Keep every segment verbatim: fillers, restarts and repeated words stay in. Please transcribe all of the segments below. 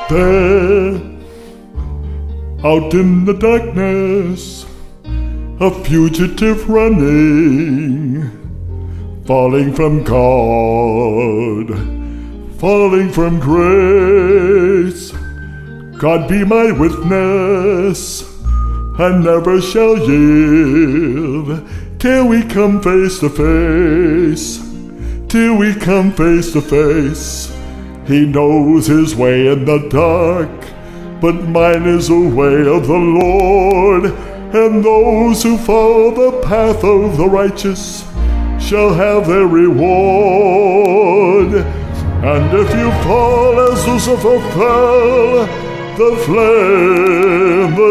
There, out in the darkness, a fugitive running, falling from God, falling from grace. God be my witness, I never shall yield, till we come face to face, till we come face to face. He knows his way in the dark, but mine is the way of the Lord, and those who follow the path of the righteous shall have their reward. And if you fall as Lucifer fell, the flame, the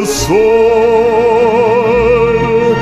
sword,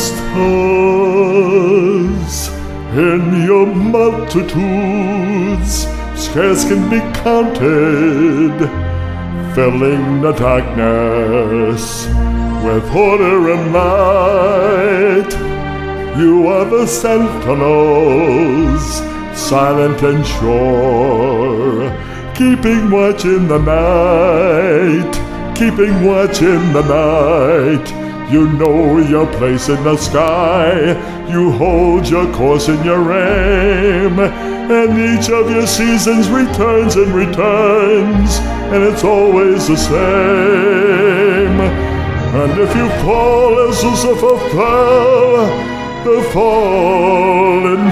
stars in your multitudes scarce can be counted, filling the darkness with order and light. You are the sentinels, silent and sure, keeping watch in the night, keeping watch in the night. You know your place in the sky, you hold your course in your aim, and each of your seasons returns and returns, and it's always the same. And if you fall as Lucifer fell, the fall in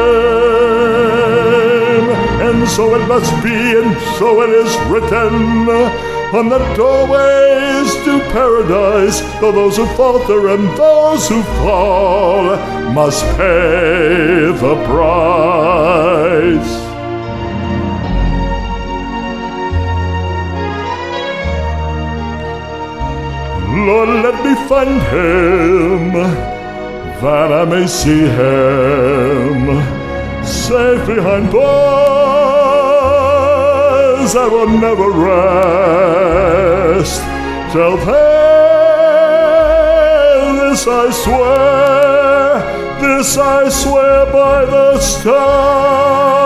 flame. And so it must be, and so it is written, on the doorways to paradise, though those who falter and those who fall must pay the price. Lord, let me find him, that I may see him safe behind bars. I will never rest till then. This I swear, this I swear by the stars.